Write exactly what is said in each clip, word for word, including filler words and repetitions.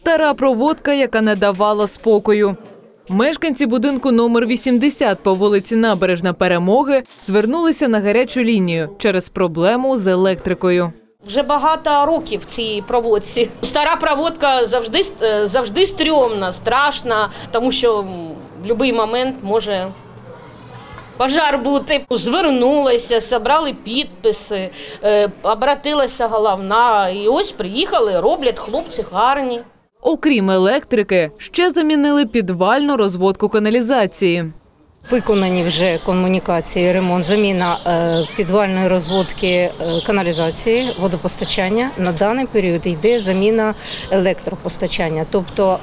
Стара проводка, яка не давала спокою. Мешканці будинку номер вісімдесят по вулиці Набережна Перемоги звернулися на гарячу лінію через проблему з електрикою. Вже багато років цій проводці. Стара проводка завжди, завжди стрьомна, страшна, тому що в будь-який момент може пожар бути. Звернулися, зібрали підписи, обратилася головна. І ось приїхали, роблять хлопці гарні. Окрім електрики, ще замінили підвальну розводку каналізації. Виконані вже комунікації, ремонт, заміна підвальної розводки каналізації, водопостачання. На даний період йде заміна електропостачання, тобто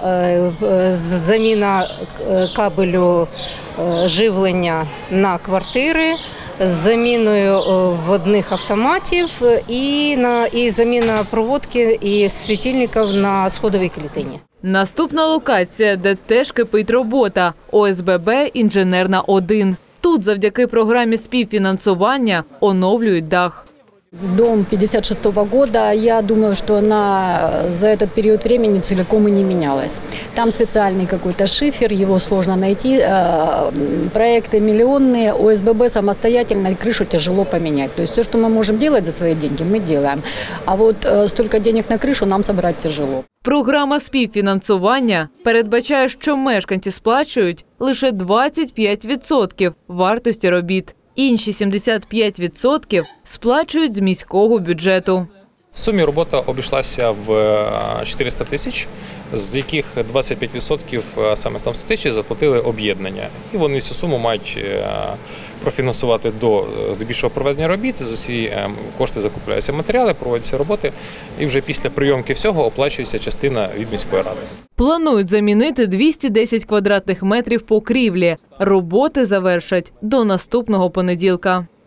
заміна кабелю живлення на квартири, з заміною водних автоматів і, на, і заміна проводки і світильників на сходовій клітині. Наступна локація, де теж кипить робота – О С Б Б «Інженерна один». Тут завдяки програмі співфінансування оновлюють дах. Дом пятьдесят шестого года, я думаю, что она за этот период времени целиком и не менялась. Там специальный какой-то шифер, его сложно найти. Проекты миллионные, О С Б Б самостоятельно, крышу тяжело поменять. То есть все, что мы можем делать за свои деньги, мы делаем. А вот столько денег на крышу нам собрать тяжело. Програма співфінансування передбачає, що мешканці сплачують лише двадцять п'ять відсотків вартості робіт. Інші сімдесят п'ять відсотків сплачують з міського бюджету. В сумі робота обійшлася в чотириста тисяч, з яких двадцять п'ять відсотків саме з сто тисяч заплатили об'єднання. І вони цю суму мають профінансувати до здебільшого проведення робіт. За ці кошти закупляються матеріали, проводяться роботи. І вже після прийомки всього оплачується частина від міської ради. Планують замінити двісті десять квадратних метрів покрівлі. Роботи завершать до наступного понеділка.